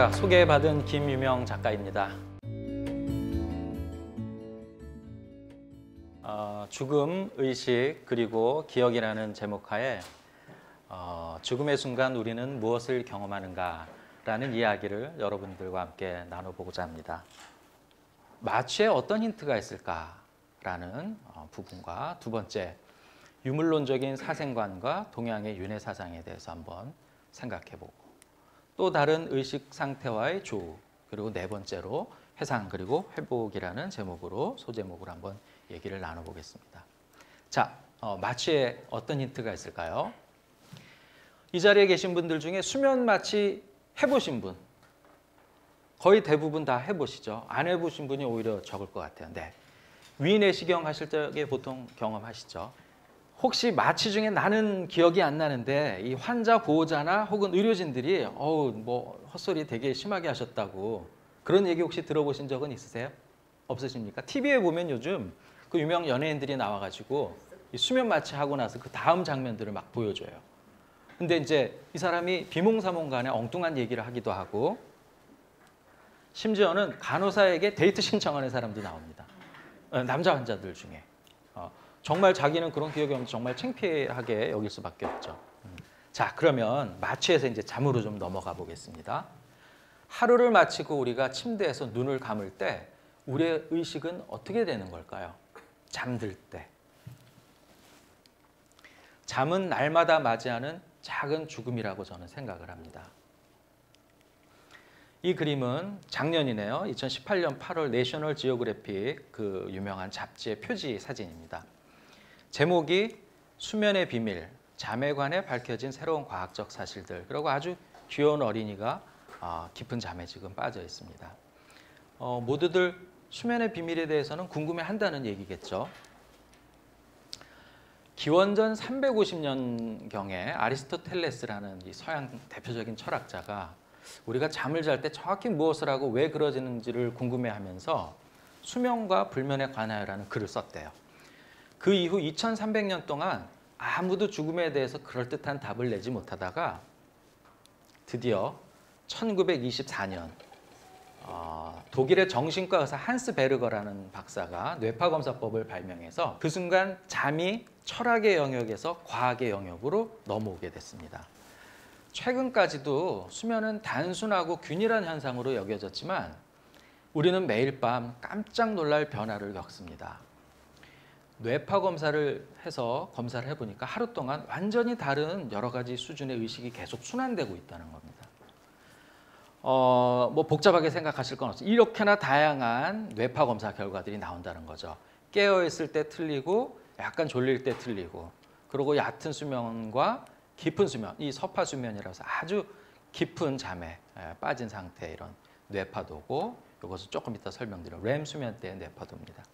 안녕하십니까. 소개받은 김유명 작가입니다. 죽음, 의식, 그리고 기억이라는 제목하에 죽음의 순간 우리는 무엇을 경험하는가 라는 이야기를 여러분들과 함께 나눠보고자 합니다. 마취에 어떤 힌트가 있을까라는 부분과 두 번째, 유물론적인 사생관과 동양의 윤회사상에 대해서 한번 생각해보고 또 다른 의식 상태와의 조우, 그리고 네 번째로 회상 그리고 회복이라는 제목으로 소제목으로 한번 얘기를 나눠보겠습니다. 자, 마취에 어떤 힌트가 있을까요? 이 자리에 계신 분들 중에 수면 마취 해보신 분 거의 대부분 다 해보시죠. 안 해보신 분이 오히려 적을 것 같아요. 네. 위내시경 하실 때 보통 경험하시죠. 혹시 마취 중에 나는 기억이 안 나는데 이 환자 보호자나 혹은 의료진들이 뭐 헛소리 되게 심하게 하셨다고 그런 얘기 혹시 들어보신 적은 있으세요? 없으십니까? TV에 보면 요즘 그 유명 연예인들이 나와가지고 이 수면 마취 하고 나서 그 다음 장면들을 막 보여줘요. 근데 이제 이 사람이 비몽사몽간에 엉뚱한 얘기를 하기도 하고 심지어는 간호사에게 데이트 신청하는 사람도 나옵니다. 남자 환자들 중에. 정말 자기는 그런 기억이 없는데 정말 창피하게 여길 수밖에 없죠. 자, 그러면 마취에서 이제 잠으로 좀 넘어가 보겠습니다. 하루를 마치고 우리가 침대에서 눈을 감을 때 우리의 의식은 어떻게 되는 걸까요? 잠들 때. 잠은 날마다 맞이하는 작은 죽음이라고 저는 생각을 합니다. 이 그림은 작년이네요. 2018년 8월 내셔널 지오그래픽 그 유명한 잡지의 표지 사진입니다. 제목이 수면의 비밀, 잠에 관해 밝혀진 새로운 과학적 사실들. 그리고 아주 귀여운 어린이가 깊은 잠에 지금 빠져 있습니다. 모두들 수면의 비밀에 대해서는 궁금해한다는 얘기겠죠. 기원전 350년경에 아리스토텔레스라는 이 서양 대표적인 철학자가 우리가 잠을 잘 때 정확히 무엇을 하고 왜 그러지는지를 궁금해하면서 수면과 불면에 관하여라는 글을 썼대요. 그 이후 2300년 동안 아무도 죽음에 대해서 그럴듯한 답을 내지 못하다가 드디어 1924년 독일의 정신과 의사 한스 베르거라는 박사가 뇌파검사법을 발명해서 그 순간 잠이 철학의 영역에서 과학의 영역으로 넘어오게 됐습니다. 최근까지도 수면은 단순하고 균일한 현상으로 여겨졌지만 우리는 매일 밤 깜짝 놀랄 변화를 겪습니다. 뇌파 검사를 해서 검사를 해보니까 하루 동안 완전히 다른 여러 가지 수준의 의식이 계속 순환되고 있다는 겁니다. 뭐 복잡하게 생각하실 건 없어요. 이렇게나 다양한 뇌파 검사 결과들이 나온다는 거죠. 깨어있을 때 틀리고 약간 졸릴 때 틀리고 그리고 얕은 수면과 깊은 수면, 이 서파 수면이라서 아주 깊은 잠에 빠진 상태의 이런 뇌파도고 이것을 조금 이따 설명드릴 렘 수면 때의 뇌파도입니다.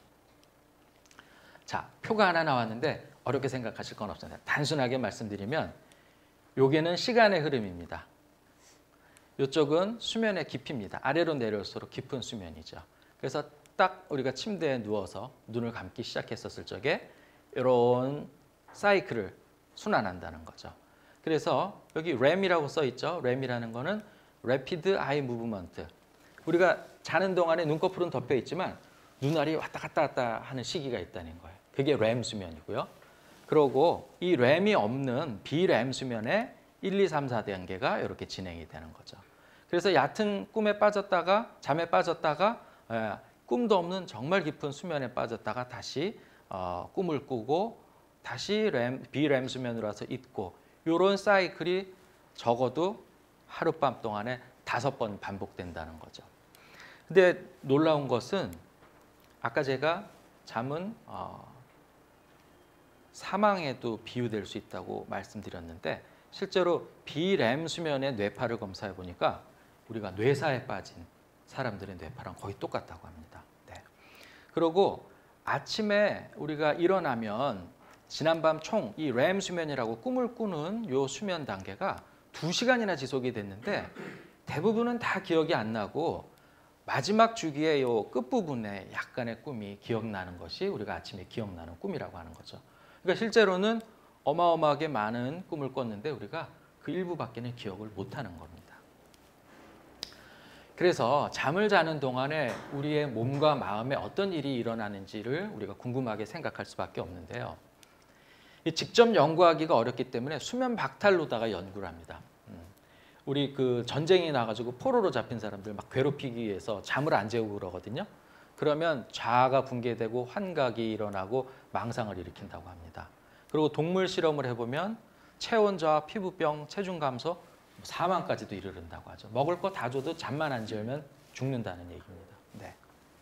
자, 표가 하나 나왔는데 어렵게 생각하실 건 없습니다. 단순하게 말씀드리면 여기는 시간의 흐름입니다. 이쪽은 수면의 깊이입니다. 아래로 내려올수록 깊은 수면이죠. 그래서 딱 우리가 침대에 누워서 눈을 감기 시작했었을 적에 이런 사이클을 순환한다는 거죠. 그래서 여기 REM이라고 써 있죠. REM이라는 거는 Rapid Eye Movement. 우리가 자는 동안에 눈꺼풀은 덮여 있지만 눈알이 왔다 갔다 하는 시기가 있다는 거예요. 그게 REM 수면이고요. 그리고 이 REM이 없는 비REM 수면의 1, 2, 3, 4단계가 이렇게 진행이 되는 거죠. 그래서 얕은 꿈에 빠졌다가 잠에 빠졌다가 꿈도 없는 정말 깊은 수면에 빠졌다가 다시 꿈을 꾸고 다시 비REM 수면으로 와서 잊고 이런 사이클이 적어도 하룻밤 동안에 5번 반복된다는 거죠. 근데 놀라운 것은 아까 제가 잠은 사망에도 비유될 수 있다고 말씀드렸는데 실제로 비REM 수면의 뇌파를 검사해 보니까 우리가 뇌사에 빠진 사람들의 뇌파랑 거의 똑같다고 합니다. 네. 그리고 아침에 우리가 일어나면 지난밤 총 이 REM 수면이라고 꿈을 꾸는 요 수면 단계가 2시간이나 지속이 됐는데 대부분은 다 기억이 안 나고 마지막 주기의 요 끝부분에 약간의 꿈이 기억나는 것이 우리가 아침에 기억나는 꿈이라고 하는 거죠. 그러니까 실제로는 어마어마하게 많은 꿈을 꿨는데 우리가 그 일부밖에는 기억을 못하는 겁니다. 그래서 잠을 자는 동안에 우리의 몸과 마음에 어떤 일이 일어나는지를 우리가 궁금하게 생각할 수밖에 없는데요. 직접 연구하기가 어렵기 때문에 수면 박탈로다가 연구를 합니다. 우리 그 전쟁이 나가지고 포로로 잡힌 사람들 막 괴롭히기 위해서 잠을 안 재우고 그러거든요. 그러면 자아가 붕괴되고 환각이 일어나고 망상을 일으킨다고 합니다. 그리고 동물 실험을 해보면 체온 저하, 피부병, 체중 감소, 사망까지도 이르른다고 하죠. 먹을 거 다 줘도 잠만 안 재우면 죽는다는 얘기입니다. 네.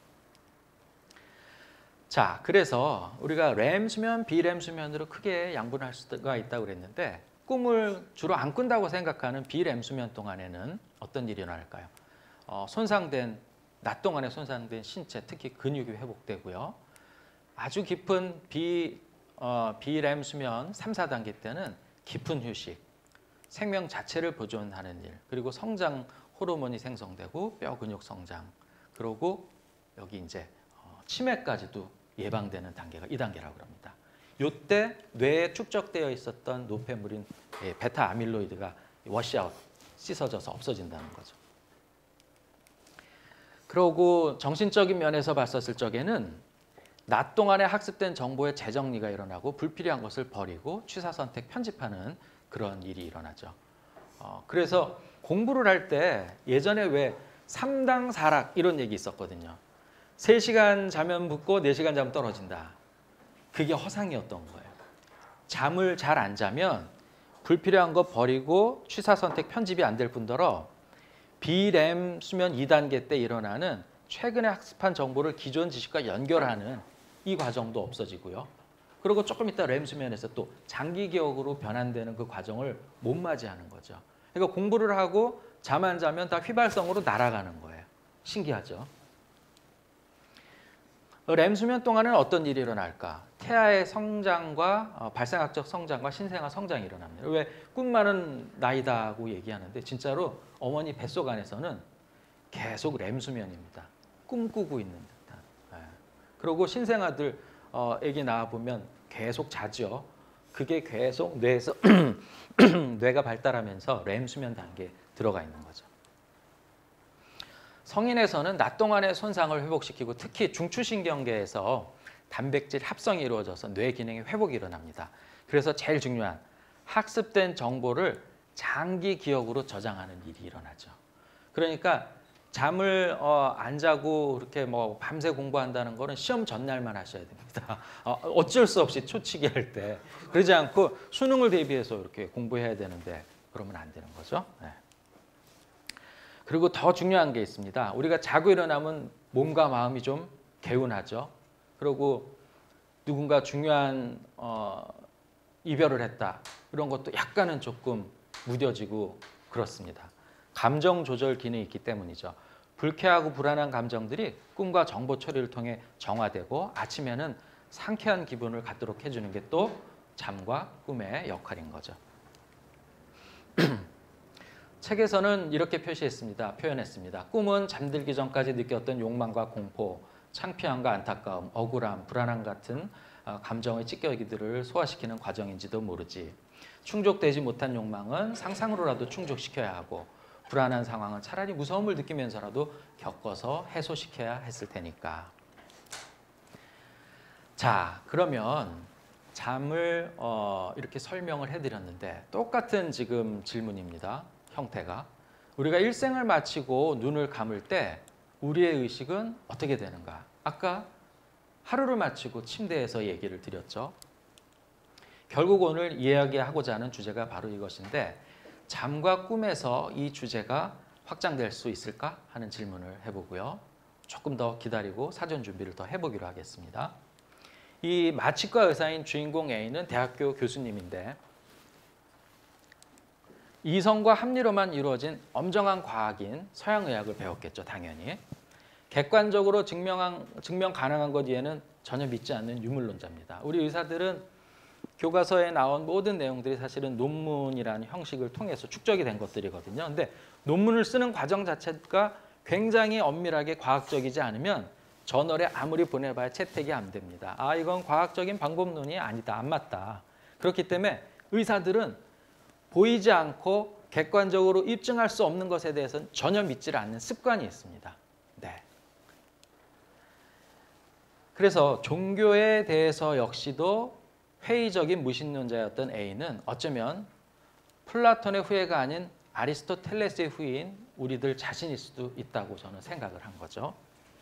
자, 그래서 우리가 렘 수면, 비렘 수면으로 크게 양분할 수가 있다고 그랬는데 꿈을 주로 안 꾼다고 생각하는 비렘 수면 동안에는 어떤 일이 일어날까요? 낮 동안에 손상된 신체, 특히 근육이 회복되고요. 아주 깊은 비렘 수면 3, 4단계 때는 깊은 휴식, 생명 자체를 보존하는 일, 그리고 성장 호르몬이 생성되고 뼈 근육 성장, 그리고 여기 이제 치매까지도 예방되는 단계가 2단계라고 합니다. 이때 뇌에 축적되어 있었던 노폐물인 베타 아밀로이드가 워시아웃, 씻어져서 없어진다는 거죠. 그리고 정신적인 면에서 봤었을 적에는 낮 동안에 학습된 정보의 재정리가 일어나고 불필요한 것을 버리고 취사선택, 편집하는 그런 일이 일어나죠. 그래서 공부를 할 때 예전에 왜 3당 4락 이런 얘기 있었거든요. 3시간 자면 붙고 4시간 자면 떨어진다. 그게 허상이었던 거예요. 잠을 잘 안 자면 불필요한 거 버리고 취사선택, 편집이 안 될 뿐더러 비렘 수면 2단계 때 일어나는 최근에 학습한 정보를 기존 지식과 연결하는 이 과정도 없어지고요. 그리고 조금 이따 렘 수면에서 또 장기 기억으로 변환되는 그 과정을 못 맞이하는 거죠. 그러니까 공부를 하고 잠 안 자면 다 휘발성으로 날아가는 거예요. 신기하죠? 렘 수면 동안은 어떤 일이 일어날까? 태아의 성장과 발생학적 성장과 신생아 성장이 일어납니다. 왜 꿈 많은 나이다고 얘기하는데 진짜로 어머니 뱃속 안에서는 계속 렘 수면입니다. 꿈꾸고 있는 듯한. 그리고 신생아들 애기 낳아보면 계속 자죠. 그게 계속 뇌에서 뇌가 발달하면서 렘 수면 단계에 들어가 있는 거죠. 성인에서는 낮 동안의 손상을 회복시키고 특히 중추신경계에서 단백질 합성이 이루어져서 뇌 기능의 회복이 일어납니다. 그래서 제일 중요한 학습된 정보를 장기 기억으로 저장하는 일이 일어나죠. 그러니까 잠을 안 자고 이렇게 뭐 밤새 공부한다는 거는 시험 전날만 하셔야 됩니다. 어쩔 수 없이 초치기 할 때 그러지 않고 수능을 대비해서 이렇게 공부해야 되는데 그러면 안 되는 거죠. 네. 그리고 더 중요한 게 있습니다. 우리가 자고 일어나면 몸과 마음이 좀 개운하죠. 그리고 누군가 중요한 이별을 했다. 이런 것도 약간은 조금 무뎌지고 그렇습니다. 감정 조절 기능이 있기 때문이죠. 불쾌하고 불안한 감정들이 꿈과 정보 처리를 통해 정화되고 아침에는 상쾌한 기분을 갖도록 해주는 게 또 잠과 꿈의 역할인 거죠. 책에서는 이렇게 표현했습니다. 꿈은 잠들기 전까지 느꼈던 욕망과 공포, 창피함과 안타까움, 억울함, 불안함 같은 감정의 찌꺼기들을 소화시키는 과정인지도 모르지. 충족되지 못한 욕망은 상상으로라도 충족시켜야 하고 불안한 상황은 차라리 무서움을 느끼면서라도 겪어서 해소시켜야 했을 테니까. 자, 그러면 잠을 이렇게 설명을 해드렸는데 똑같은 지금 질문입니다. 형태가. 우리가 일생을 마치고 눈을 감을 때 우리의 의식은 어떻게 되는가? 아까 하루를 마치고 침대에서 얘기를 드렸죠. 결국 오늘 이야기하고자 하는 주제가 바로 이것인데 잠과 꿈에서 이 주제가 확장될 수 있을까 하는 질문을 해보고요. 조금 더 기다리고 사전 준비를 더 해보기로 하겠습니다. 이 마취과 의사인 주인공 A는 대학교 교수님인데 이성과 합리로만 이루어진 엄정한 과학인 서양의학을 배웠겠죠, 당연히. 객관적으로 증명 가능한 것 이외에는 전혀 믿지 않는 유물론자입니다. 우리 의사들은 교과서에 나온 모든 내용들이 사실은 논문이라는 형식을 통해서 축적이 된 것들이거든요. 근데 논문을 쓰는 과정 자체가 굉장히 엄밀하게 과학적이지 않으면 저널에 아무리 보내봐야 채택이 안 됩니다. 이건 과학적인 방법론이 아니다, 안 맞다. 그렇기 때문에 의사들은 보이지 않고 객관적으로 입증할 수 없는 것에 대해서는 전혀 믿지 않는 습관이 있습니다. 네. 그래서 종교에 대해서 역시도 회의적인 무신론자였던 A는 어쩌면 플라톤의 후예가 아닌 아리스토텔레스의 후예인 우리들 자신일 수도 있다고 저는 생각을 한 거죠.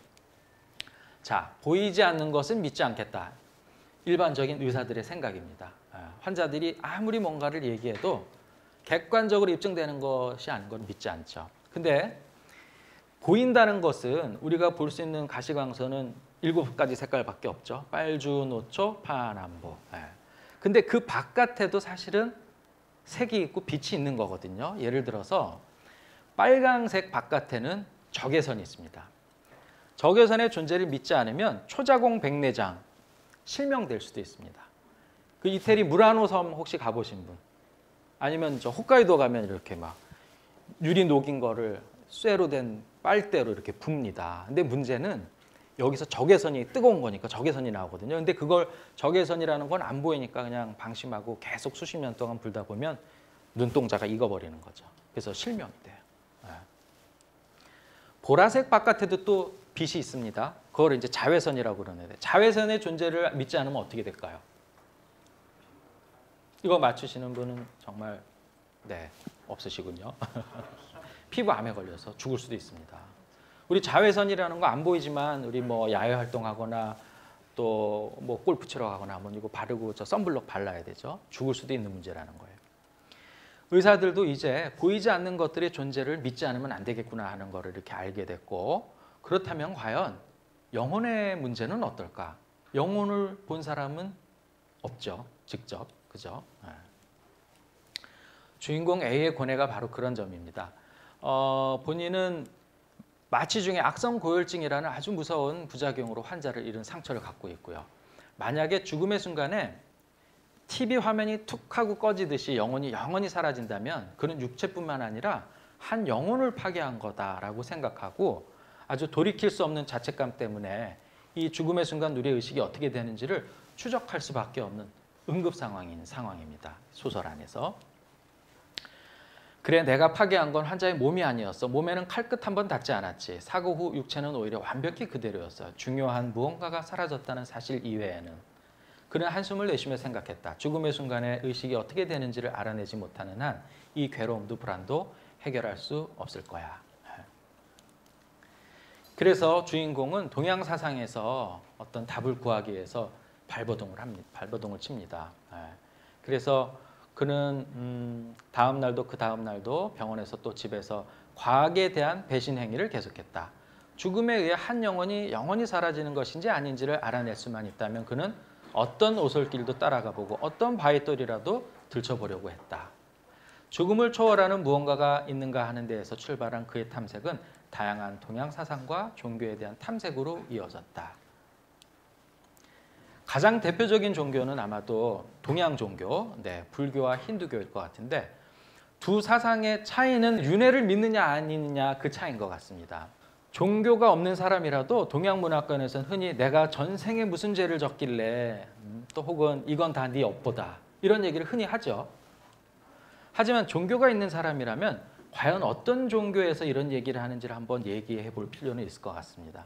자, 보이지 않는 것은 믿지 않겠다. 일반적인 의사들의 생각입니다. 환자들이 아무리 뭔가를 얘기해도 객관적으로 입증되는 것이 아닌 건 믿지 않죠. 근데 보인다는 것은 우리가 볼 수 있는 가시광선은 7가지 색깔밖에 없죠. 빨주, 노초, 파남보. 근데 그 바깥에도 사실은 색이 있고 빛이 있는 거거든요. 예를 들어서 빨강색 바깥에는 적외선이 있습니다. 적외선의 존재를 믿지 않으면 초자공 백내장 실명될 수도 있습니다. 그 이태리 무라노 섬 혹시 가보신 분? 아니면 저 홋카이도 가면 이렇게 막 유리 녹인 거를 쇠로 된 빨대로 이렇게 붑니다. 근데 문제는 여기서 적외선이 뜨거운 거니까 적외선이 나오거든요. 근데 그걸 적외선이라는 건 안 보이니까 그냥 방심하고 계속 수십 년 동안 불다 보면 눈동자가 익어버리는 거죠. 그래서 실명이 돼요. 보라색 바깥에도 또 빛이 있습니다. 그걸 이제 자외선이라고 그러는데 자외선의 존재를 믿지 않으면 어떻게 될까요? 이거 맞추시는 분은 정말 없으시군요. 피부암에 걸려서 죽을 수도 있습니다. 우리 자외선이라는 거 안 보이지만 우리 뭐 야외 활동하거나 또 뭐 골프 치러 가거나 하면 이거 바르고 저 선블록 발라야 되죠. 죽을 수도 있는 문제라는 거예요. 의사들도 이제 보이지 않는 것들의 존재를 믿지 않으면 안 되겠구나 하는 거를 이렇게 알게 됐고, 그렇다면 과연 영혼의 문제는 어떨까? 영혼을 본 사람은 없죠. 직접. 그죠? 주인공 A의 고뇌가 바로 그런 점입니다. 본인은 마취 중에 악성 고혈증이라는 아주 무서운 부작용으로 환자를 잃은 상처를 갖고 있고요. 만약에 죽음의 순간에 TV 화면이 툭 하고 꺼지듯이 영혼이 사라진다면 그는 육체뿐만 아니라 한 영혼을 파괴한 거다라고 생각하고 아주 돌이킬 수 없는 자책감 때문에 이 죽음의 순간 우리의 의식이 어떻게 되는지를 추적할 수밖에 없는 응급 상황입니다. 소설 안에서. 그래, 내가 파괴한 건 환자의 몸이 아니었어. 몸에는 칼끝 한 번 닿지 않았지. 사고 후 육체는 오히려 완벽히 그대로였어. 중요한 무언가가 사라졌다는 사실 이외에는. 그는 한숨을 내쉬며 생각했다. 죽음의 순간에 의식이 어떻게 되는지를 알아내지 못하는 한 이 괴로움도 불안도 해결할 수 없을 거야. 그래서 주인공은 동양 사상에서 어떤 답을 구하기 위해서 발버둥을 칩니다. 그래서 그는 다음 날도 그 다음 날도 병원에서 또 집에서 과학에 대한 배신 행위를 계속했다. 죽음에 의해 한 영혼이 사라지는 것인지 아닌지를 알아낼 수만 있다면 그는 어떤 오솔길도 따라가 보고 어떤 바위돌이라도 들춰보려고 했다. 죽음을 초월하는 무언가가 있는가 하는 데에서 출발한 그의 탐색은 다양한 동양 사상과 종교에 대한 탐색으로 이어졌다. 가장 대표적인 종교는 아마도 동양 종교, 불교와 힌두교일 것 같은데 두 사상의 차이는 윤회를 믿느냐 아니느냐 그 차이인 것 같습니다. 종교가 없는 사람이라도 동양 문화권에서는 흔히 내가 전생에 무슨 죄를 졌길래 또 혹은 이건 다 네 업보다 이런 얘기를 흔히 하죠. 하지만 종교가 있는 사람이라면 과연 어떤 종교에서 이런 얘기를 하는지를 한번 얘기해 볼 필요는 있을 것 같습니다.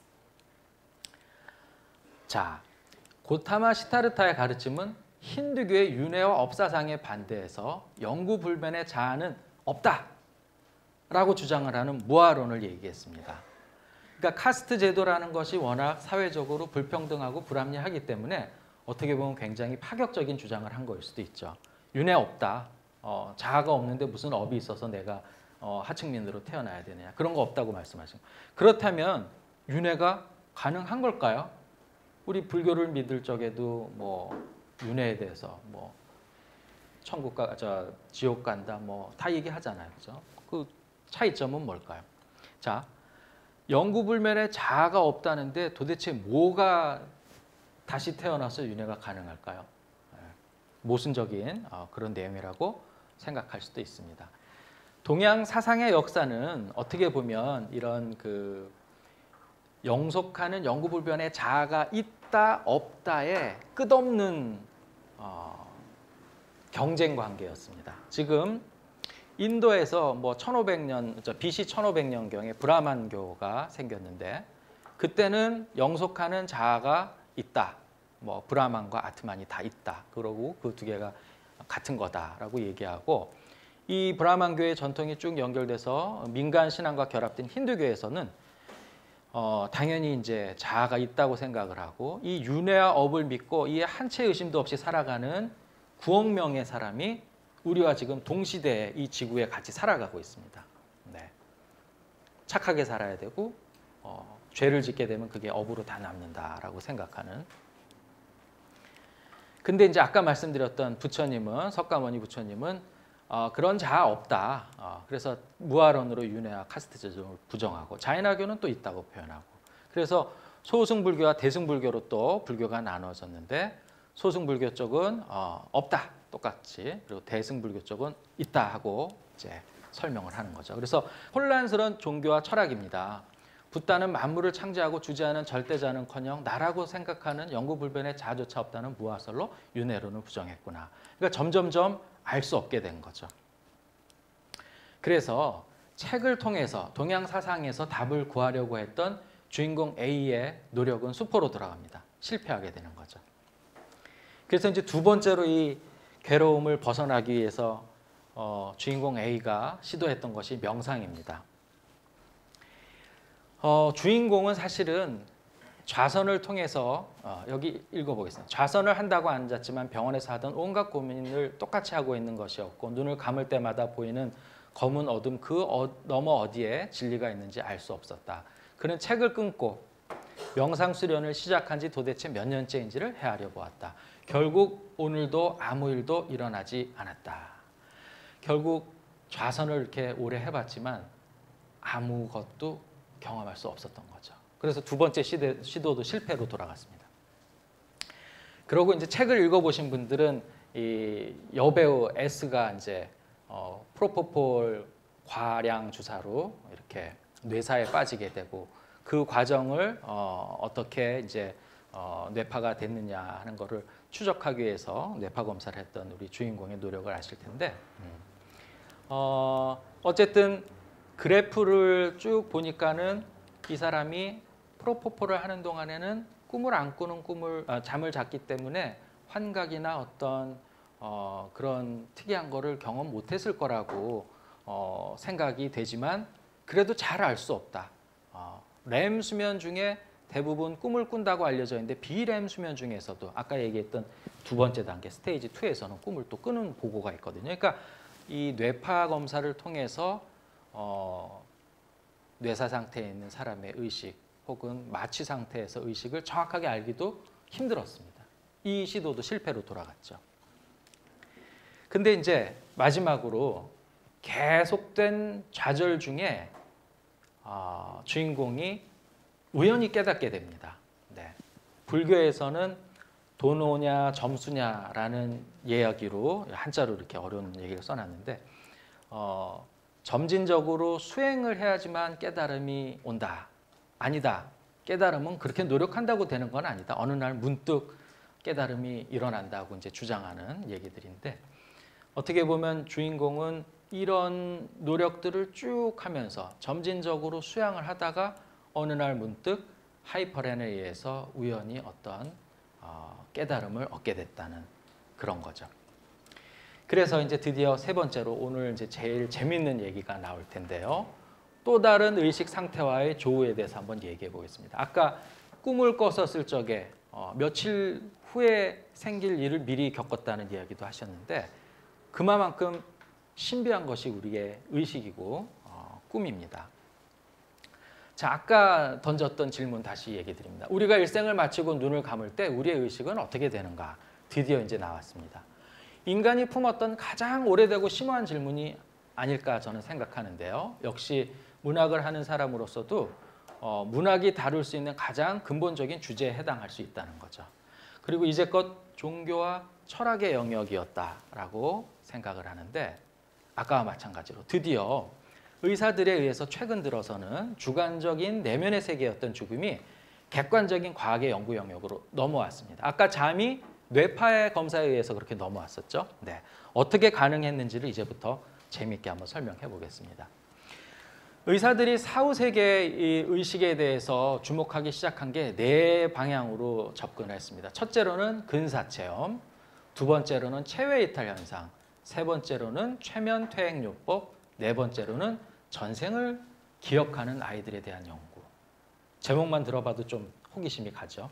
자, 고타마 시타르타의 가르침은 힌두교의 윤회와 업사상에 반대해서 영구불변의 자아는 없다 라고 주장을 하는 무아론을 얘기했습니다. 그러니까 카스트 제도라는 것이 워낙 사회적으로 불평등하고 불합리하기 때문에 어떻게 보면 굉장히 파격적인 주장을 한 거일 수도 있죠. 윤회 없다. 자아가 없는데 무슨 업이 있어서 내가 하층민으로 태어나야 되느냐. 그런 거 없다고 말씀하신 거예요. 그렇다면 윤회가 가능한 걸까요? 우리 불교를 믿을 적에도 뭐 윤회에 대해서 뭐 천국 지옥 간다 뭐 다 얘기하잖아요. 그죠? 그 차이점은 뭘까요? 자, 영구불멸의 자아가 없다는데 도대체 뭐가 다시 태어나서 윤회가 가능할까요? 모순적인 그런 내용이라고 생각할 수도 있습니다. 동양 사상의 역사는 어떻게 보면 이런 그 영속하는 영구불변의 자아가 있다 없다의 끝없는 경쟁 관계였습니다. 지금 인도에서 뭐 1500년, BC 1500년경에 브라만교가 생겼는데 그때는 영속하는 자아가 있다. 뭐 브라만과 아트만이 다 있다. 그러고 그 두 개가 같은 거다라고 얘기하고 이 브라만교의 전통이 쭉 연결돼서 민간 신앙과 결합된 힌두교에서는 당연히 이제 자아가 있다고 생각을 하고 이 윤회와 업을 믿고 이 한 채 의심도 없이 살아가는 9억 명의 사람이 우리와 지금 동시대에 이 지구에 같이 살아가고 있습니다. 네. 착하게 살아야 되고 죄를 짓게 되면 그게 업으로 다 남는다라고 생각하는. 근데 이제 아까 말씀드렸던 부처님은 석가모니 부처님은 그런 자아 없다. 그래서 무아론으로 윤회와 카스트즘을 부정하고 자인화교는 또 있다고 표현하고 그래서 소승불교와 대승불교로 또 불교가 나눠졌는데 소승불교 쪽은 없다. 똑같이 그리고 대승불교 쪽은 있다 하고 이제 설명을 하는 거죠. 그래서 혼란스러운 종교와 철학입니다. 붓다는 만물을 창조하고 주재하는 절대자는커녕 나라고 생각하는 영구불변의 자조차 없다는 무아설로 윤회론을 부정했구나. 그러니까 점점점 알 수 없게 된 거죠. 그래서 책을 통해서 동양 사상에서 답을 구하려고 했던 주인공 A의 노력은 수포로 돌아갑니다. 실패하게 되는 거죠. 그래서 이제 두 번째로 이 괴로움을 벗어나기 위해서 주인공 A가 시도했던 것이 명상입니다. 주인공은 사실은 좌선을 통해서 여기 읽어보겠습니다. 좌선을 한다고 앉았지만 병원에서 하던 온갖 고민을 똑같이 하고 있는 것이었고 눈을 감을 때마다 보이는 검은 어둠 너머 어디에 진리가 있는지 알 수 없었다. 그는 책을 끊고 명상 수련을 시작한 지 도대체 몇 년째인지를 헤아려 보았다. 결국 오늘도 아무 일도 일어나지 않았다. 결국 좌선을 이렇게 오래 해봤지만 아무것도 경험할 수 없었던 거죠. 그래서 두 번째 시도도 실패로 돌아갔습니다. 그러고 이제 책을 읽어보신 분들은 이 여배우 S가 이제 프로포폴 과량 주사로 이렇게 뇌사에 빠지게 되고 그 과정을 어떻게 이제 뇌파가 됐느냐 하는 거를 추적하기 위해서 뇌파 검사를 했던 우리 주인공의 노력을 아실 텐데 어쨌든 그래프를 쭉 보니까는 이 사람이 프로포폴을 하는 동안에는 꿈을 안 꾸는 잠을 잤기 때문에 환각이나 어떤 그런 특이한 거를 경험 못했을 거라고 생각이 되지만 그래도 잘 알 수 없다. 렘 수면 중에 대부분 꿈을 꾼다고 알려져 있는데 비렘 수면 중에서도 아까 얘기했던 두 번째 단계 스테이지 2에서는 꿈을 또 꾸는 보고가 있거든요. 그러니까 이 뇌파 검사를 통해서 뇌사 상태에 있는 사람의 의식 혹은 마취 상태에서 의식을 정확하게 알기도 힘들었습니다. 이 시도도 실패로 돌아갔죠. 근데 이제 마지막으로 계속된 좌절 중에 주인공이 우연히 깨닫게 됩니다. 네. 불교에서는 도노냐 점수냐라는 이야기로 한자로 이렇게 어려운 얘기를 써놨는데 점진적으로 수행을 해야지만 깨달음이 온다. 아니다. 깨달음은 그렇게 노력한다고 되는 건 아니다. 어느 날 문득 깨달음이 일어난다고 이제 주장하는 얘기들인데 어떻게 보면 주인공은 이런 노력들을 쭉 하면서 점진적으로 수양을 하다가 어느 날 문득 하이퍼렌에 의해서 우연히 어떤 깨달음을 얻게 됐다는 그런 거죠. 그래서 이제 드디어 세 번째로 오늘 이제 제일 재밌는 얘기가 나올 텐데요. 또 다른 의식 상태와의 조우에 대해서 한번 얘기해 보겠습니다. 아까 꿈을 꿨었을 적에 며칠 후에 생길 일을 미리 겪었다는 이야기도 하셨는데 그만큼 신비한 것이 우리의 의식이고 꿈입니다. 자, 아까 던졌던 질문 다시 얘기 드립니다. 우리가 일생을 마치고 눈을 감을 때 우리의 의식은 어떻게 되는가? 드디어 이제 나왔습니다. 인간이 품었던 가장 오래되고 심오한 질문이 아닐까 저는 생각하는데요. 역시 문학을 하는 사람으로서도 문학이 다룰 수 있는 가장 근본적인 주제에 해당할 수 있다는 거죠. 그리고 이제껏 종교와 철학의 영역이었다라고 생각을 하는데 아까와 마찬가지로 드디어 의사들에 의해서 최근 들어서는 주관적인 내면의 세계였던 죽음이 객관적인 과학의 연구 영역으로 넘어왔습니다. 아까 잠이 뇌파의 검사에 의해서 그렇게 넘어왔었죠. 네. 어떻게 가능했는지를 이제부터 재미있게 한번 설명해 보겠습니다. 의사들이 사후세계의 의식에 대해서 주목하기 시작한 게 네 방향으로 접근했습니다. 첫째로는 근사체험, 두 번째로는 체외이탈 현상, 세 번째로는 최면퇴행요법, 네 번째로는 전생을 기억하는 아이들에 대한 연구. 제목만 들어봐도 좀 호기심이 가죠.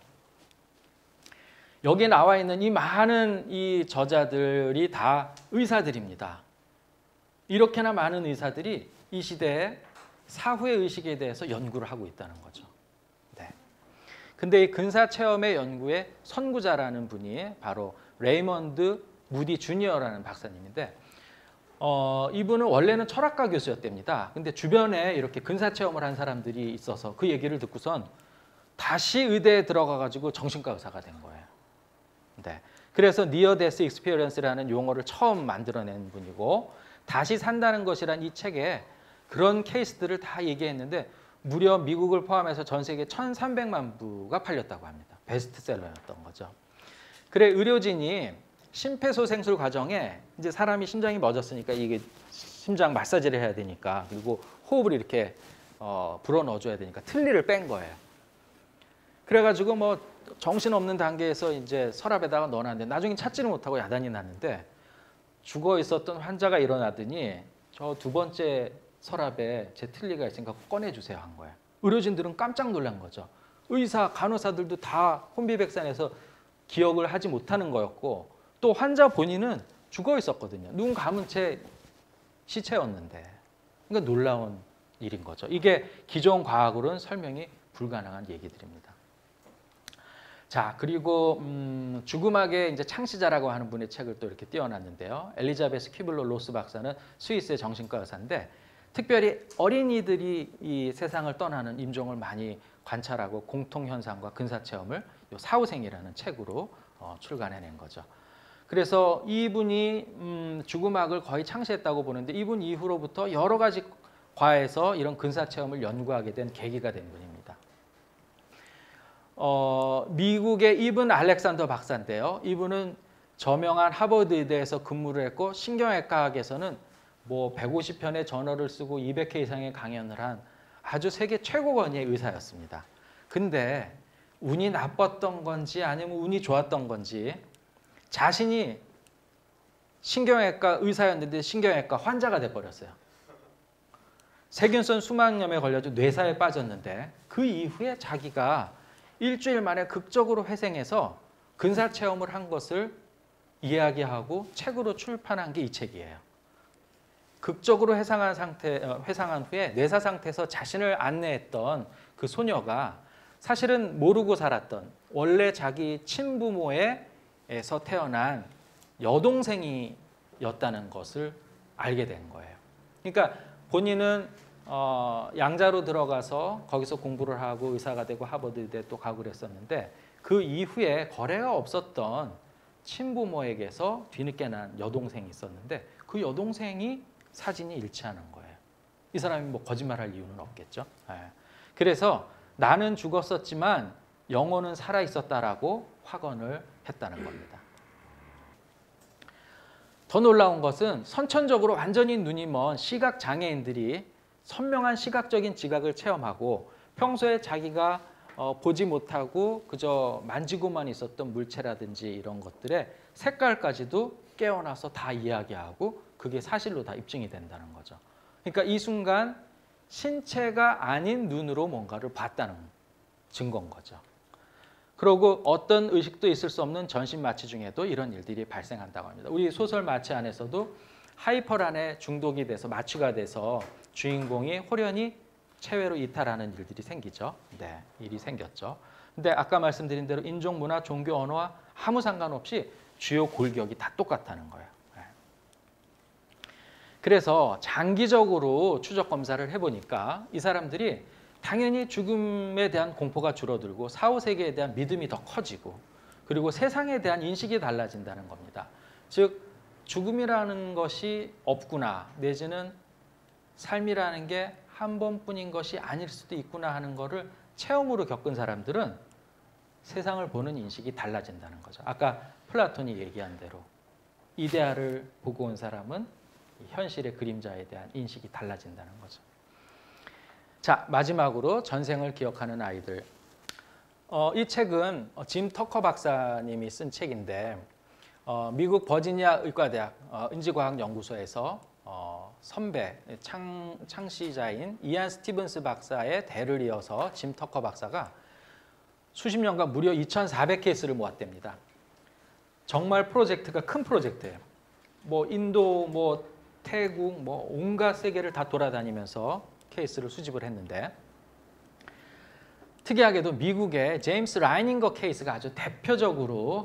여기 나와 있는 이 많은 이 저자들이 다 의사들입니다. 이렇게나 많은 의사들이 이 시대에 사후의 의식에 대해서 연구를 하고 있다는 거죠. 네. 근데 이 근사체험의 연구의 선구자라는 분이 바로 레이먼드 무디 주니어라는 박사님인데 이분은 원래는 철학과 교수였답니다. 근데 주변에 이렇게 근사체험을 한 사람들이 있어서 그 얘기를 듣고선 다시 의대에 들어가가지고 정신과 의사가 된 거예요. 네. 그래서 니어 데스 익스피리언스라는 용어를 처음 만들어낸 분이고 다시 산다는 것이란 이 책에 그런 케이스들을 다 얘기했는데 무려 미국을 포함해서 전 세계 1,300만 부가 팔렸다고 합니다. 베스트셀러였던 거죠. 그래 의료진이 심폐소생술 과정에 이제 사람이 심장이 멎었으니까 이게 심장 마사지를 해야 되니까 그리고 호흡을 이렇게 불어 넣어줘야 되니까 틀니를 뺀 거예요. 그래가지고 뭐 정신없는 단계에서 이제 서랍에다가 넣어놨는데 나중에 찾지를 못하고 야단이 났는데 죽어 있었던 환자가 일어나더니 저 두 번째 서랍에 제 틀니가 있으니까 꺼내주세요 한 거예요. 의료진들은 깜짝 놀란 거죠. 의사, 간호사들도 다 혼비백산해서 기억을 하지 못하는 거였고 또 환자 본인은 죽어 있었거든요. 눈 감은 채 시체였는데. 그러니까 놀라운 일인 거죠. 이게 기존 과학으로는 설명이 불가능한 얘기들입니다. 자, 그리고 죽음학의 이제 창시자라고 하는 분의 책을 또 이렇게 띄워놨는데요. 엘리자베스 퀴블러 로스 박사는 스위스의 정신과 의사인데 특별히 어린이들이 이 세상을 떠나는 임종을 많이 관찰하고 공통현상과 근사체험을 요 사후생이라는 책으로 출간해낸 거죠. 그래서 이분이 죽음학을 거의 창시했다고 보는데 이분 이후로부터 여러 가지 과에서 이런 근사체험을 연구하게 된 계기가 된 분입니다. 미국의 이븐 알렉산더 박사인데요. 이분은 저명한 하버드 의대에서 근무를 했고 신경외과학에서는 뭐 150편의 저널을 쓰고 200회 이상의 강연을 한 아주 세계 최고권위의 의사였습니다. 근데 운이 나빴던 건지 아니면 운이 좋았던 건지 자신이 신경외과 의사였는데 신경외과 환자가 돼버렸어요. 세균성 수막염에 걸려서 뇌사에 빠졌는데 그 이후에 자기가 일주일 만에 극적으로 회생해서 근사체험을 한 것을 이야기하고 책으로 출판한 게 이 책이에요. 극적으로 회상한 후에 뇌사 상태에서 자신을 안내했던 그 소녀가 사실은 모르고 살았던 원래 자기 친부모에서 태어난 여동생이었다는 것을 알게 된 거예요. 그러니까 본인은 양자로 들어가서 거기서 공부를 하고 의사가 되고 하버드 의대 또 가고 그랬었는데 그 이후에 거래가 없었던 친부모에게서 뒤늦게 난 여동생이 있었는데 그 여동생이 사진이 일치하는 거예요. 이 사람이 뭐 거짓말할 이유는 없겠죠. 그래서 나는 죽었었지만 영혼은 살아있었다라고 확언을 했다는 겁니다. 더 놀라운 것은 선천적으로 완전히 눈이 먼 시각장애인들이 선명한 시각적인 지각을 체험하고 평소에 자기가 보지 못하고 그저 만지고만 있었던 물체라든지 이런 것들의 색깔까지도 깨어나서 다 이야기하고 그게 사실로 다 입증이 된다는 거죠. 그러니까 이 순간 신체가 아닌 눈으로 뭔가를 봤다는 증거인 거죠. 그리고 어떤 의식도 있을 수 없는 전신 마취 중에도 이런 일들이 발생한다고 합니다. 우리 소설 마취 안에서도 하이퍼란에 중독이 돼서 마취가 돼서 주인공이 홀연히 체외로 이탈하는 일들이 생기죠. 네, 일이 생겼죠. 근데 아까 말씀드린 대로 인종, 문화, 종교, 언어와 아무 상관없이 주요 골격이 다 똑같다는 거예요. 네. 그래서 장기적으로 추적 검사를 해보니까 이 사람들이 당연히 죽음에 대한 공포가 줄어들고 사후세계에 대한 믿음이 더 커지고 그리고 세상에 대한 인식이 달라진다는 겁니다. 즉 죽음이라는 것이 없구나 내지는 삶이라는 게 한 번뿐인 것이 아닐 수도 있구나 하는 거를 체험으로 겪은 사람들은 세상을 보는 인식이 달라진다는 거죠. 아까 플라톤이 얘기한 대로 이데아를 보고 온 사람은 현실의 그림자에 대한 인식이 달라진다는 거죠. 자, 마지막으로 전생을 기억하는 아이들. 이 책은 짐 터커 박사님이 쓴 책인데 미국 버지니아 의과대학 인지과학연구소에서 선배 창시자인 이안 스티븐스 박사의 대를 이어서 짐 터커 박사가 수십 년간 무려 2,400케이스를 모았답니다. 정말 프로젝트가 큰 프로젝트예요. 뭐 인도, 뭐 태국, 뭐 온갖 세계를 다 돌아다니면서 케이스를 수집을 했는데 특이하게도 미국의 제임스 라이닝거 케이스가 아주 대표적으로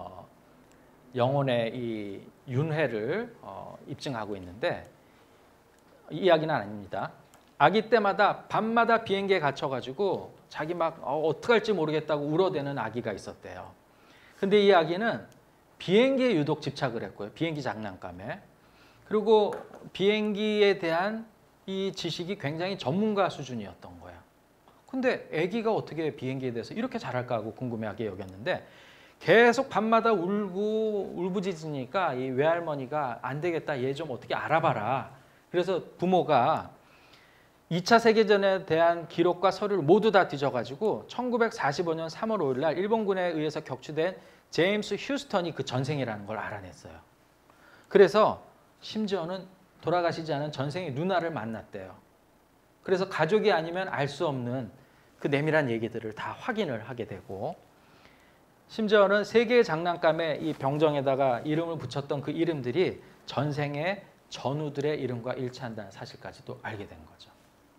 영혼의 이 윤회를 입증하고 있는데 이 이야기는 아닙니다. 아기 때마다 밤마다 비행기에 갇혀가지고 자기 막 어떡할지 모르겠다고 울어대는 아기가 있었대요. 근데 이 아기는 비행기에 유독 집착을 했고요. 비행기 장난감에. 그리고 비행기에 대한 이 지식이 굉장히 전문가 수준이었던 거예요. 근데 아기가 어떻게 비행기에 대해서 이렇게 잘할까 하고 궁금해하게 여겼는데 계속 밤마다 울고 울부짖으니까 이 외할머니가 안 되겠다, 얘 좀 어떻게 알아봐라. 그래서 부모가 2차 세계전에 대한 기록과 서류를 모두 다 뒤져가지고 1945년 3월 5일 날 일본군에 의해서 격추된 제임스 휴스턴이 그 전생이라는 걸 알아냈어요. 그래서 심지어는 돌아가시지 않은 전생의 누나를 만났대요. 그래서 가족이 아니면 알 수 없는 그 내밀한 얘기들을 다 확인을 하게 되고 심지어는 세 개의 장난감에 이 병정에다가 이름을 붙였던 그 이름들이 전생의 전우들의 이름과 일치한다는 사실까지도 알게 된 거죠.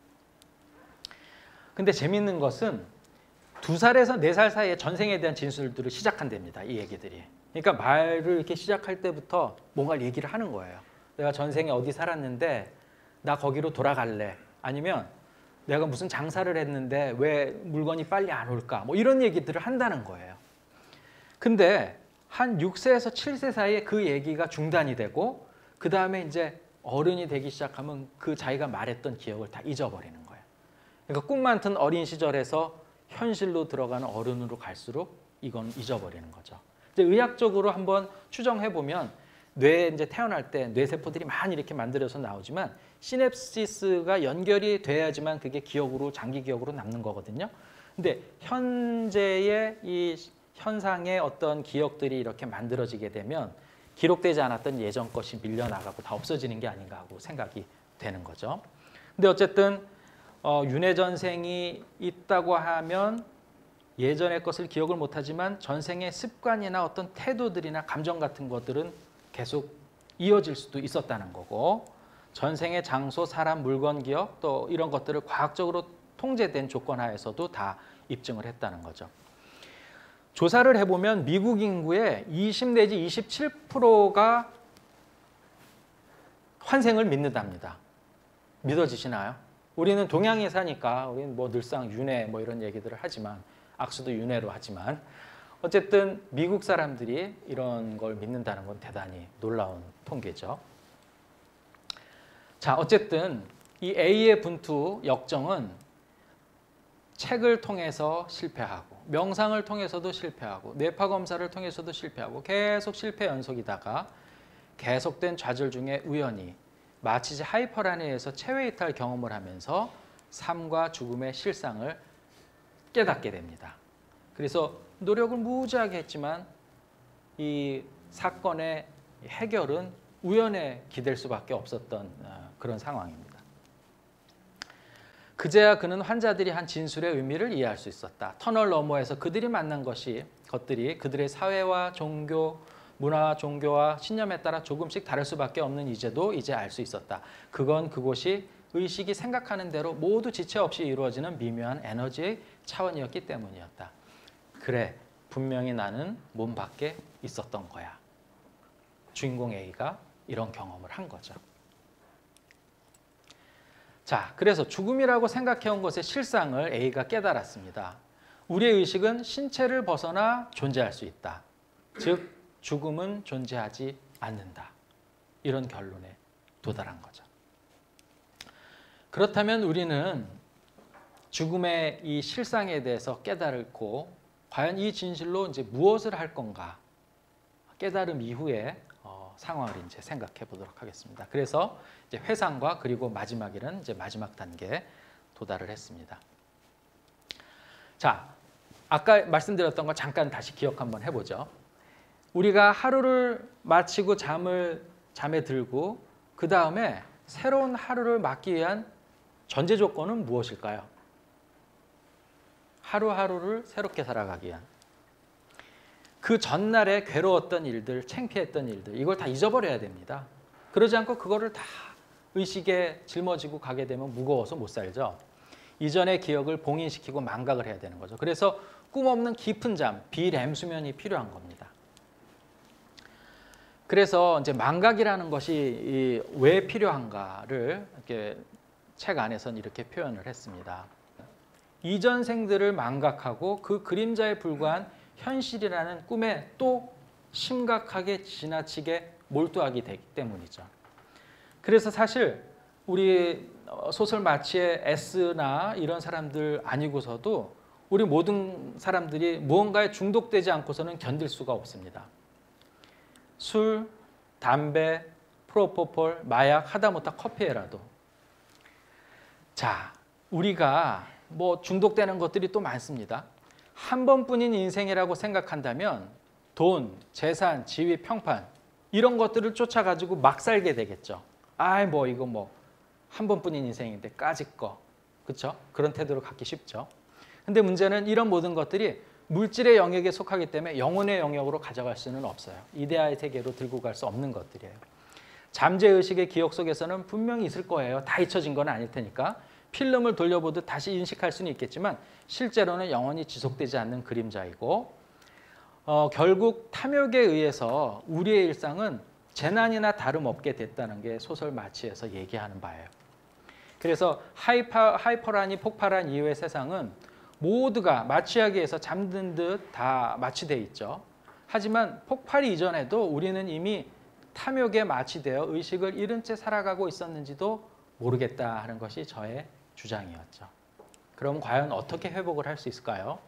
근데 재밌는 것은 2살에서 4살 사이에 전생에 대한 진술들을 시작한답니다. 이 얘기들이. 그러니까 말을 이렇게 시작할 때부터 뭔가 얘기를 하는 거예요. 내가 전생에 어디 살았는데 나 거기로 돌아갈래. 아니면 내가 무슨 장사를 했는데 왜 물건이 빨리 안 올까. 뭐 이런 얘기들을 한다는 거예요. 근데 한 6세에서 7세 사이에 그 얘기가 중단이 되고 그 다음에 이제 어른이 되기 시작하면 그 자기가 말했던 기억을 다 잊어버리는 거예요. 그러니까 꿈 많던 어린 시절에서 현실로 들어가는 어른으로 갈수록 이건 잊어버리는 거죠. 이제 의학적으로 한번 추정해 보면 뇌에 이제 태어날 때 뇌세포들이 많이 이렇게 만들어서 나오지만 시냅시스가 연결이 돼야지만 그게 기억으로 장기 기억으로 남는 거거든요. 근데 현재의 이 현상의 어떤 기억들이 이렇게 만들어지게 되면 기록되지 않았던 예전 것이 밀려나가고 다 없어지는 게 아닌가 하고 생각이 되는 거죠. 근데 어쨌든 윤회 전생이 있다고 하면 예전의 것을 기억을 못하지만 전생의 습관이나 어떤 태도들이나 감정 같은 것들은 계속 이어질 수도 있었다는 거고 전생의 장소, 사람, 물건 기억 또 이런 것들을 과학적으로 통제된 조건 하에서도 다 입증을 했다는 거죠. 조사를 해보면 미국 인구의 20 내지 27%가 환생을 믿는답니다. 믿어지시나요? 우리는 동양에 사니까 우리는 뭐 늘상 윤회 뭐 이런 얘기들을 하지만 악수도 윤회로 하지만 어쨌든 미국 사람들이 이런 걸 믿는다는 건 대단히 놀라운 통계죠. 자, 어쨌든 이 A의 분투 역정은 책을 통해서 실패하고 명상을 통해서도 실패하고 뇌파 검사를 통해서도 실패하고 계속 실패 연속이다가 계속된 좌절 중에 우연히 마치 하이퍼라니에서 체외 이탈 경험을 하면서 삶과 죽음의 실상을 깨닫게 됩니다. 그래서 노력을 무지하게 했지만 이 사건의 해결은 우연에 기댈 수밖에 없었던 그런 상황입니다. 그제야 그는 환자들이 한 진술의 의미를 이해할 수 있었다. 터널 너머에서 그들이 만난 것들이 그들의 사회와 종교, 문화와 종교와 신념에 따라 조금씩 다를 수밖에 없는 이제도 이제 알 수 있었다. 그건 그곳이 의식이 생각하는 대로 모두 지체 없이 이루어지는 미묘한 에너지의 차원이었기 때문이었다. 그래, 분명히 나는 몸 밖에 있었던 거야. 주인공 A가 이런 경험을 한 거죠. 자, 그래서 죽음이라고 생각해온 것의 실상을 A가 깨달았습니다. 우리의 의식은 신체를 벗어나 존재할 수 있다. 즉, 죽음은 존재하지 않는다. 이런 결론에 도달한 거죠. 그렇다면 우리는 죽음의 이 실상에 대해서 깨달고 과연 이 진실로 이제 무엇을 할 건가 깨달음 이후에 상황을 이제 생각해 보도록 하겠습니다. 그래서 이제 회상과 그리고 마지막에는 이제 마지막 단계에 도달을 했습니다. 자, 아까 말씀드렸던 거 잠깐 다시 기억 한번 해보죠. 우리가 하루를 마치고 잠에 들고 그 다음에 새로운 하루를 맞기 위한 전제 조건은 무엇일까요? 하루하루를 새롭게 살아가기 위한. 그 전날에 괴로웠던 일들, 창피했던 일들 이걸 다 잊어버려야 됩니다. 그러지 않고 그거를 다 의식에 짊어지고 가게 되면 무거워서 못 살죠. 이전의 기억을 봉인시키고 망각을 해야 되는 거죠. 그래서 꿈 없는 깊은 잠, 비렘 수면이 필요한 겁니다. 그래서 이제 망각이라는 것이 왜 필요한가를 이렇게 책 안에서는 이렇게 표현을 했습니다. 이전 생들을 망각하고 그 그림자에 불과한 현실이라는 꿈에 또 심각하게 지나치게 몰두하게 되기 때문이죠. 그래서 사실 우리 소설 마치의 S나 이런 사람들 아니고서도 우리 모든 사람들이 무언가에 중독되지 않고서는 견딜 수가 없습니다. 술, 담배, 프로포폴, 마약, 하다못해 커피에라도. 자, 우리가 뭐 중독되는 것들이 또 많습니다. 한 번뿐인 인생이라고 생각한다면 돈, 재산, 지위, 평판 이런 것들을 쫓아가지고 막 살게 되겠죠. 이거 한 번뿐인 인생인데 까짓 거. 그렇죠? 그런 태도를 갖기 쉽죠. 근데 문제는 이런 모든 것들이 물질의 영역에 속하기 때문에 영혼의 영역으로 가져갈 수는 없어요. 이데아의 세계로 들고 갈 수 없는 것들이에요. 잠재의식의 기억 속에서는 분명히 있을 거예요. 다 잊혀진 건 아닐 테니까. 필름을 돌려보듯 다시 인식할 수는 있겠지만 실제로는 영원히 지속되지 않는 그림자이고 결국 탐욕에 의해서 우리의 일상은 재난이나 다름없게 됐다는 게 소설 마치에서 얘기하는 바예요. 그래서 하이퍼란이 폭발한 이후의 세상은 모두가 마취하기에서 잠든 듯 다 마취되어 있죠. 하지만 폭발이 이전에도 우리는 이미 탐욕에 마취되어 의식을 잃은 채 살아가고 있었는지도 모르겠다 하는 것이 저의 주장이었죠. 그럼 과연 어떻게 회복을 할 수 있을까요?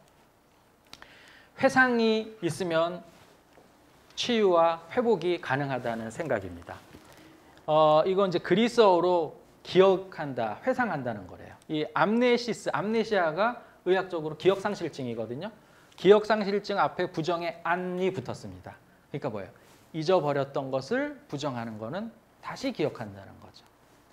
회상이 있으면 치유와 회복이 가능하다는 생각입니다. 이건 이제 그리스어로 기억한다, 회상한다는 거래요. 이 암네시아가 의학적으로 기억상실증이거든요. 기억상실증 앞에 부정의 안이 붙었습니다. 그러니까 뭐예요? 잊어버렸던 것을 부정하는 거는 다시 기억한다는 거죠.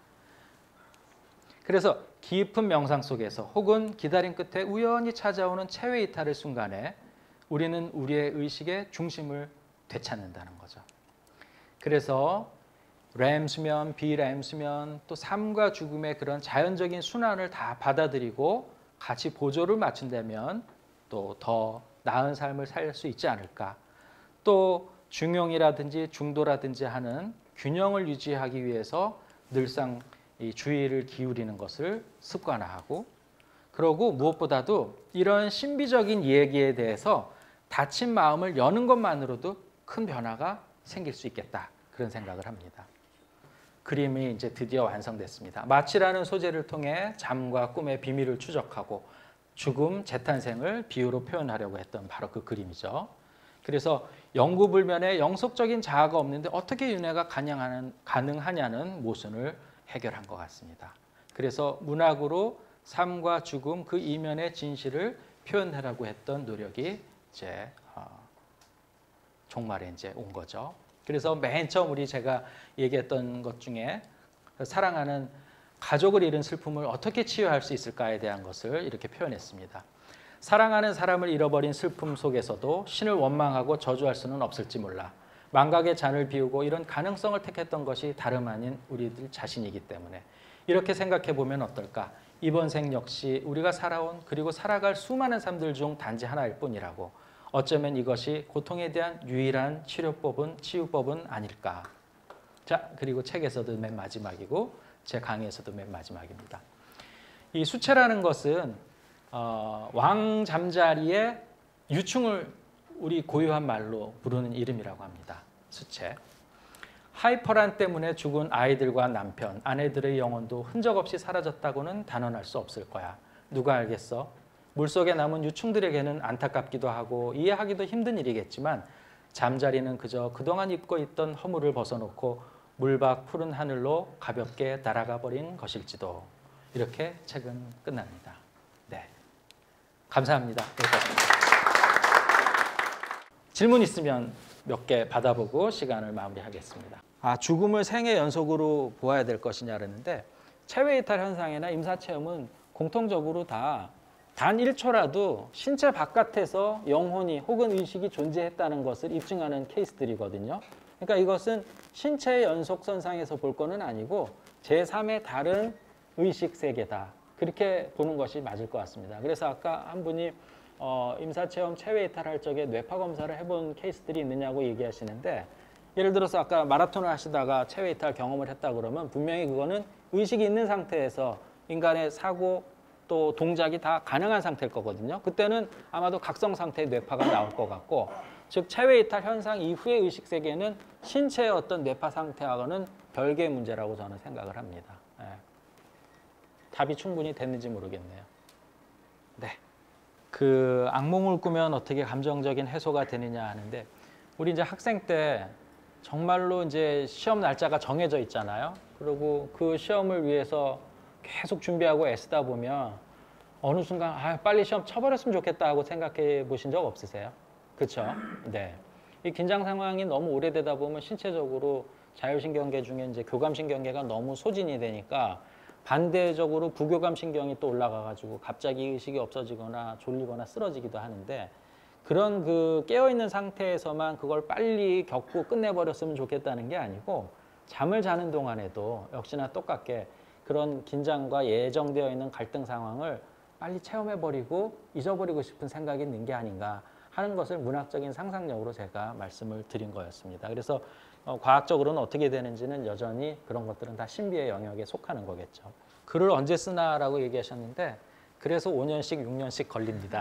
그래서 깊은 명상 속에서 혹은 기다림 끝에 우연히 찾아오는 체외 이탈의 순간에 우리는 우리의 의식의 중심을 되찾는다는 거죠. 그래서 렘 수면, 비렘 수면, 또 삶과 죽음의 그런 자연적인 순환을 다 받아들이고 같이 보조를 맞춘다면 또 더 나은 삶을 살 수 있지 않을까. 또 중용이라든지 중도라든지 하는 균형을 유지하기 위해서 늘상 이 주의를 기울이는 것을 습관화하고, 그러고 무엇보다도 이런 신비적인 얘기에 대해서 닫힌 마음을 여는 것만으로도 큰 변화가 생길 수 있겠다, 그런 생각을 합니다. 그림이 이제 드디어 완성됐습니다. 마취라는 소재를 통해 잠과 꿈의 비밀을 추적하고 죽음, 재탄생을 비유로 표현하려고 했던 바로 그 그림이죠. 그래서 영구불면의 영속적인 자아가 없는데 어떻게 윤회가 가능하냐는 모순을 해결한 것 같습니다. 그래서 문학으로 삶과 죽음 그 이면의 진실을 표현하려고 했던 노력이 이제 종말에 이제 온 거죠. 그래서 맨 처음 제가 얘기했던 것 중에 사랑하는 가족을 잃은 슬픔을 어떻게 치유할 수 있을까에 대한 것을 이렇게 표현했습니다. 사랑하는 사람을 잃어버린 슬픔 속에서도 신을 원망하고 저주할 수는 없을지 몰라. 망각의 잔을 비우고 이런 가능성을 택했던 것이 다름 아닌 우리들 자신이기 때문에 이렇게 생각해 보면 어떨까? 이번 생 역시 우리가 살아온 그리고 살아갈 수많은 삶들 중 단지 하나일 뿐이라고. 어쩌면 이것이 고통에 대한 유일한 치유법은 아닐까. 자, 그리고 책에서도 맨 마지막이고 제 강의에서도 맨 마지막입니다. 이 수체라는 것은 왕 잠자리의 유충을 우리 고유한 말로 부르는 이름이라고 합니다. 수체. 하이퍼란 때문에 죽은 아이들과 남편, 아내들의 영혼도 흔적 없이 사라졌다고는 단언할 수 없을 거야. 누가 알겠어? 물속에 남은 유충들에게는 안타깝기도 하고 이해하기도 힘든 일이겠지만 잠자리는 그저 그동안 입고 있던 허물을 벗어놓고 물밖 푸른 하늘로 가볍게 날아가 버린 것일지도. 이렇게 책은 끝납니다. 네, 감사합니다. 여기까지입니다. 질문 있으면 몇 개 받아보고 시간을 마무리하겠습니다. 죽음을 생애 연속으로 보아야 될 것이냐 그러는데, 체외이탈 현상이나 임사체험은 공통적으로 다 단 1초라도 신체 바깥에서 영혼이 혹은 의식이 존재했다는 것을 입증하는 케이스들이거든요. 그러니까 이것은 신체의 연속선상에서 볼 거는 아니고 제3의 다른 의식 세계다. 그렇게 보는 것이 맞을 것 같습니다. 그래서 아까 한 분이 임사체험 체외이탈할 적에 뇌파 검사를 해본 케이스들이 있느냐고 얘기하시는데, 예를 들어서 아까 마라톤을 하시다가 체외이탈 경험을 했다 그러면 분명히 그거는 의식이 있는 상태에서 인간의 사고 또 동작이 다 가능한 상태일 거거든요. 그때는 아마도 각성 상태의 뇌파가 나올 것 같고, 즉 체외이탈 현상 이후의 의식 세계는 신체의 어떤 뇌파 상태하고는 별개의 문제라고 저는 생각을 합니다. 네. 답이 충분히 됐는지 모르겠네요. 네. 그 악몽을 꾸면 어떻게 감정적인 해소가 되느냐 하는데, 우리 이제 학생 때 정말로 이제 시험 날짜가 정해져 있잖아요. 그리고 그 시험을 위해서 계속 준비하고 애쓰다 보면 어느 순간 빨리 시험 쳐버렸으면 좋겠다 하고 생각해 보신 적 없으세요? 그렇죠? 네. 이 긴장 상황이 너무 오래되다 보면 신체적으로 자율신경계 중에 이제 교감신경계가 너무 소진이 되니까 반대적으로 부교감신경이 또 올라가가지고 갑자기 의식이 없어지거나 졸리거나 쓰러지기도 하는데, 그런 그 깨어있는 상태에서만 그걸 빨리 겪고 끝내버렸으면 좋겠다는 게 아니고, 잠을 자는 동안에도 역시나 똑같게 그런 긴장과 예정되어 있는 갈등 상황을 빨리 체험해버리고 잊어버리고 싶은 생각이 있는 게 아닌가 하는 것을 문학적인 상상력으로 제가 말씀을 드린 거였습니다. 그래서 과학적으로는 어떻게 되는지는 여전히 그런 것들은 다 신비의 영역에 속하는 거겠죠. 글을 언제 쓰나라고 얘기하셨는데, 그래서 5년씩 6년씩 걸립니다.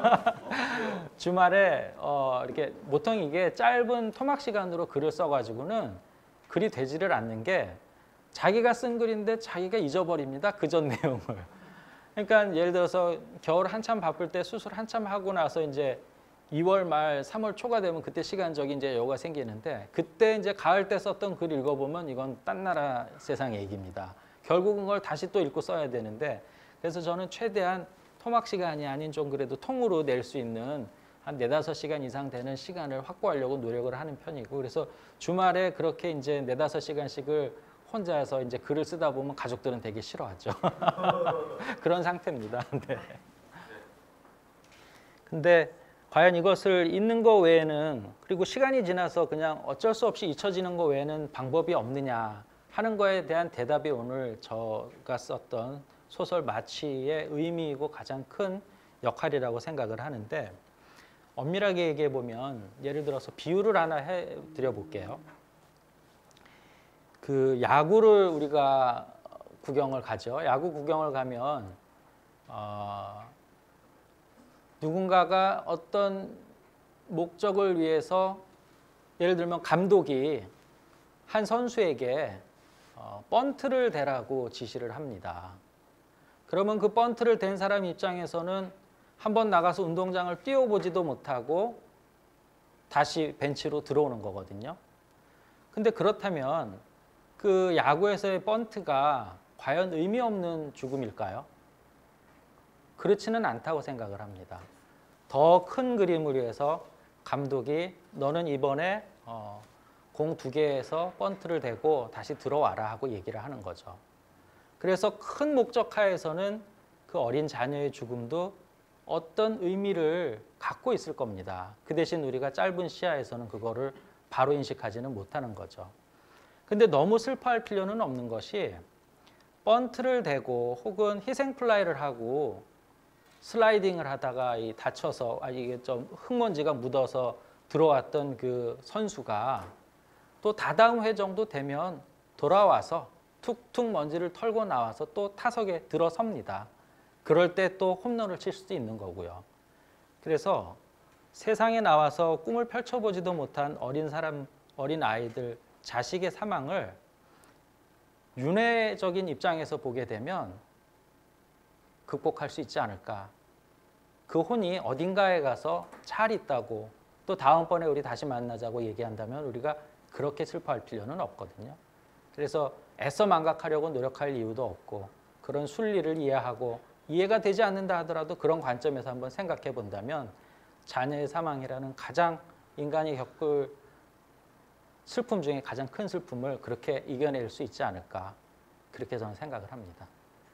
주말에 이렇게 보통 이게 짧은 토막 시간으로 글을 써가지고는 글이 되지를 않는 게, 자기가 쓴 글인데 자기가 잊어버립니다. 그전 내용을. 그러니까 예를 들어서 겨울 한참 바쁠 때 수술 한참 하고 나서 이제 2월 말 3월 초가 되면 그때 시간적인 이제 여유가 생기는데, 그때 이제 가을 때 썼던 글 읽어보면 이건 딴 나라 세상 얘기입니다. 결국은 그걸 다시 또 읽고 써야 되는데, 그래서 저는 최대한 토막 시간이 아닌 좀 그래도 통으로 낼 수 있는 한 4-5시간 이상 되는 시간을 확보하려고 노력을 하는 편이고, 그래서 주말에 그렇게 이제 4-5시간씩을 혼자서 이제 글을 쓰다 보면 가족들은 되게 싫어하죠. 그런 상태입니다. 네. 근데 과연 이것을 잊는 거 외에는, 그리고 시간이 지나서 그냥 어쩔 수 없이 잊혀지는 거 외에는 방법이 없느냐 하는 거에 대한 대답이 오늘 제가 썼던 소설 마취의 의미이고 가장 큰 역할이라고 생각을 하는데, 엄밀하게 얘기해 보면 예를 들어서 비유를 하나 해드려 볼게요. 그 야구를 우리가 구경을 가죠. 야구 구경을 가면 누군가가 어떤 목적을 위해서, 예를 들면 감독이 한 선수에게 번트를 대라고 지시를 합니다. 그러면 그 번트를 댄 사람 입장에서는 한번 나가서 운동장을 뛰어보지도 못하고 다시 벤치로 들어오는 거거든요. 근데 그렇다면 그 야구에서의 번트가 과연 의미 없는 죽음일까요? 그렇지는 않다고 생각을 합니다. 더 큰 그림을 위해서 감독이 너는 이번에 공 2개에서 번트를 대고 다시 들어와라 하고 얘기를 하는 거죠. 그래서 큰 목적 하에서는 그 어린 자녀의 죽음도 어떤 의미를 갖고 있을 겁니다. 그 대신 우리가 짧은 시야에서는 그거를 바로 인식하지는 못하는 거죠. 근데 너무 슬퍼할 필요는 없는 것이, 번트를 대고 혹은 희생 플라이를 하고 슬라이딩을 하다가 다쳐서 이게 좀 흙먼지가 묻어서 들어왔던 그 선수가 또 다다음 회 정도 되면 돌아와서 툭툭 먼지를 털고 나와서 또 타석에 들어섭니다. 그럴 때 또 홈런을 칠 수도 있는 거고요. 그래서 세상에 나와서 꿈을 펼쳐보지도 못한 어린 아이들, 자식의 사망을 윤회적인 입장에서 보게 되면 극복할 수 있지 않을까. 그 혼이 어딘가에 가서 잘 있다고 또 다음번에 우리 다시 만나자고 얘기한다면 우리가 그렇게 슬퍼할 필요는 없거든요. 그래서 애써 망각하려고 노력할 이유도 없고 그런 순리를 이해하고 이해가 되지 않는다 하더라도 그런 관점에서 한번 생각해 본다면 자녀의 사망이라는 가장 인간이 겪을 슬픔 중에 가장 큰 슬픔을 그렇게 이겨낼 수 있지 않을까 그렇게 저는 생각을 합니다.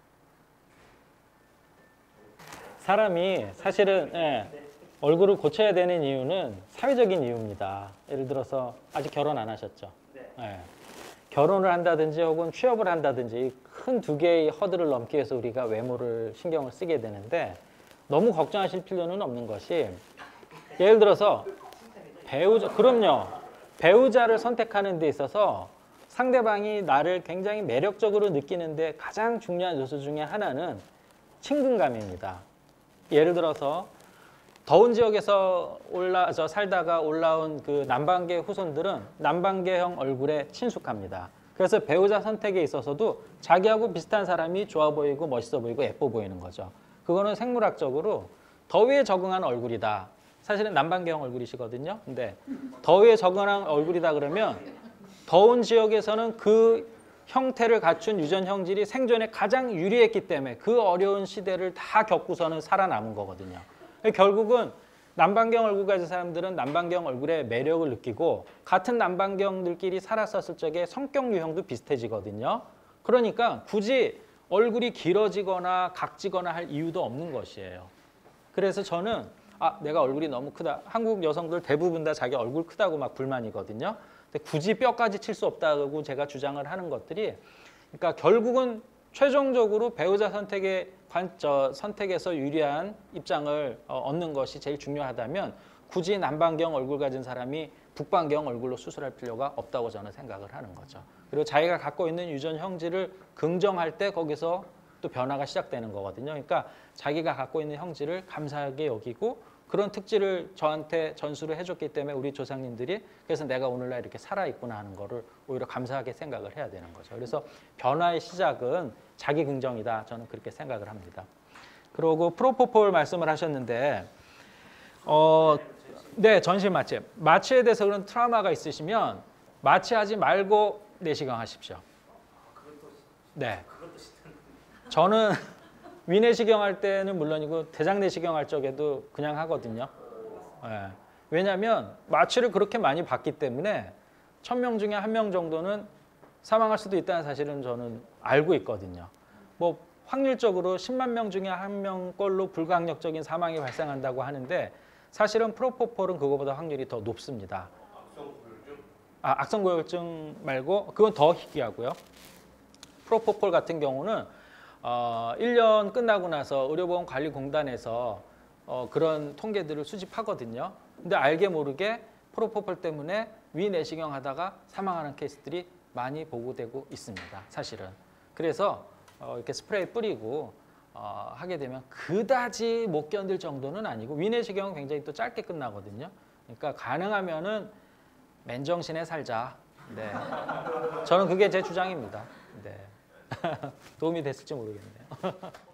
사람이 사실은 얼굴을 고쳐야 되는 이유는 사회적인 이유입니다. 예를 들어서 아직 결혼 안 하셨죠? 결혼을 한다든지 혹은 취업을 한다든지 큰 두 개의 허들을 넘기 위해서 우리가 외모를 신경을 쓰게 되는데 너무 걱정하실 필요는 없는 것이 예를 들어서 그럼요. 배우자를 선택하는 데 있어서 상대방이 나를 굉장히 매력적으로 느끼는데 가장 중요한 요소 중에 하나는 친근감입니다. 예를 들어서 더운 지역에서 살다가 올라온 그 남방계 후손들은 남방계형 얼굴에 친숙합니다. 그래서 배우자 선택에 있어서도 자기하고 비슷한 사람이 좋아 보이고 멋있어 보이고 예뻐 보이는 거죠. 그거는 생물학적으로 더위에 적응한 얼굴이다. 사실은 남방계형 얼굴이시거든요. 근데 더위에 적응한 얼굴이다 그러면 더운 지역에서는 그 형태를 갖춘 유전 형질이 생존에 가장 유리했기 때문에 그 어려운 시대를 다 겪고서는 살아남은 거거든요. 결국은 남방경 얼굴 가진 사람들은 남방경 얼굴의 매력을 느끼고 같은 남방경들끼리 살았었을 적에 성격 유형도 비슷해지거든요. 그러니까 굳이 얼굴이 길어지거나 각지거나 할 이유도 없는 것이에요. 그래서 저는 내가 얼굴이 너무 크다. 한국 여성들 대부분 다 자기 얼굴 크다고 막 불만이거든요. 근데 굳이 뼈까지 칠 수 없다고 제가 주장을 하는 것들이 그러니까 결국은 최종적으로 배우자 선택에서 유리한 입장을 얻는 것이 제일 중요하다면 굳이 남방경 얼굴 가진 사람이 북방경 얼굴로 수술할 필요가 없다고 저는 생각을 하는 거죠. 그리고 자기가 갖고 있는 유전 형질을 긍정할 때 거기서 또 변화가 시작되는 거거든요. 그러니까 자기가 갖고 있는 형질을 감사하게 여기고 그런 특질을 저한테 전수를 해줬기 때문에 우리 조상님들이 그래서 내가 오늘날 이렇게 살아있구나 하는 거를 오히려 감사하게 생각을 해야 되는 거죠. 그래서 변화의 시작은 자기 긍정이다. 저는 그렇게 생각을 합니다. 그리고 프로포폴 말씀을 하셨는데 네, 전신 마취. 마취에 대해서 그런 트라우마가 있으시면 마취하지 말고 내시경 하십시오. 네. 저는 위내시경 할 때는 물론이고 대장내시경 할 적에도 그냥 하거든요. 네. 왜냐하면 마취를 그렇게 많이 받기 때문에 1000명 중에 1명 정도는 사망할 수도 있다는 사실은 저는 알고 있거든요. 뭐 확률적으로 10만 명 중에 1명꼴로 불가항력적인 사망이 발생한다고 하는데 사실은 프로포폴은 그거보다 확률이 더 높습니다. 악성고혈증 말고 그건 더 희귀하고요. 프로포폴 같은 경우는 1년 끝나고 나서 의료보험관리공단에서 그런 통계들을 수집하거든요. 근데 알게 모르게 프로포폴 때문에 위내시경 하다가 사망하는 케이스들이 많이 보고되고 있습니다. 사실은. 그래서 이렇게 스프레이 뿌리고 하게 되면 그다지 못 견딜 정도는 아니고 위내시경은 굉장히 또 짧게 끝나거든요. 그러니까 가능하면은 맨정신에 살자. 네. 저는 그게 제 주장입니다. 네. 도움이 됐을지 모르겠네요.